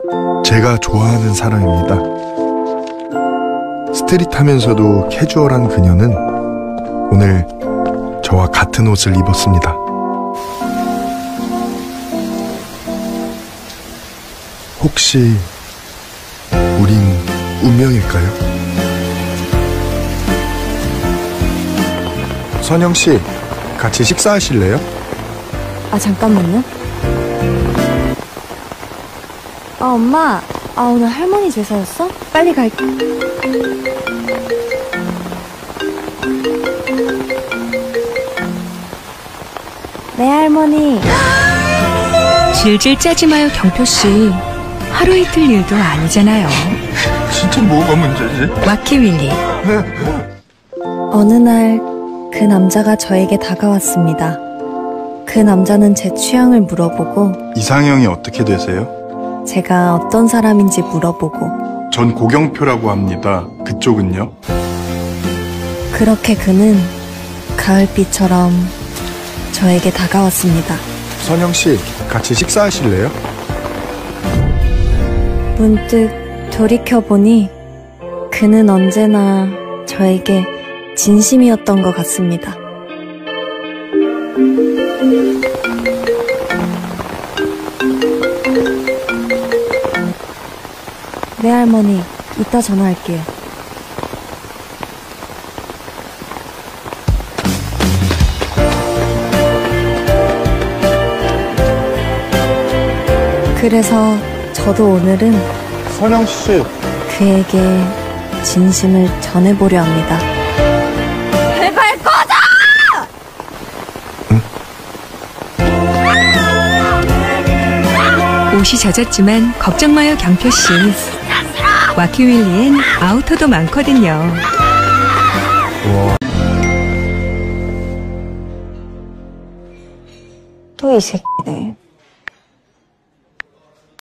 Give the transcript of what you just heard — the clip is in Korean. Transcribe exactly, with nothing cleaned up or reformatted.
제가 좋아하는 사람입니다. 스트릿하면서도 캐주얼한 그녀는 오늘 저와 같은 옷을 입었습니다. 혹시 우린 운명일까요? 선영씨, 같이 식사하실래요? 아, 잠깐만요. 아, 엄마. 아, 오늘 할머니 제사였어? 빨리 갈게. 네, 할머니. 질질 짜지 마요, 경표씨. 하루 이틀 일도 아니잖아요. 진짜 뭐가 문제지? 와키윌리. 어느 날 그 남자가 저에게 다가왔습니다. 그 남자는 제 취향을 물어보고 이상형이 어떻게 되세요? 제가 어떤 사람인지 물어보고 전 고경표라고 합니다. 그쪽은요? 그렇게 그는 가을비처럼 저에게 다가왔습니다. 선영씨, 같이 식사하실래요? 문득 돌이켜보니 그는 언제나 저에게 진심이었던 것 같습니다. 네, 할머니. 이따 전화할게요. 그래서 저도 오늘은 선영씨, 그에게 진심을 전해보려 합니다. 제발 꺼져! 응? 옷이 젖었지만 걱정 마요, 경표씨. 와키윌리엔 아우터도 많거든요. 와. 또 이 새끼네.